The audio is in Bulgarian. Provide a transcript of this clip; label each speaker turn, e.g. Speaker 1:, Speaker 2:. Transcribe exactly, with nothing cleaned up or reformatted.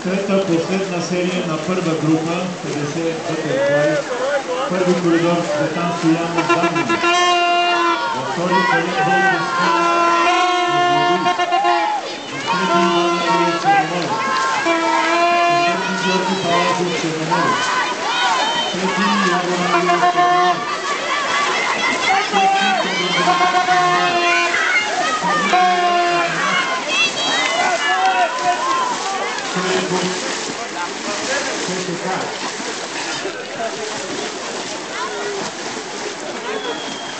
Speaker 1: Трета последна серия на първа група, петдесет двайсет. Първи коридор Цветан Стоянов Данни. Във втори Калин Български Изгоди. В трети Иван Андреев Черноморец. Четвърти Георги Палазов Черноморец. Трети Явор Андреев Черноморец. Шести Черноморец. СТК.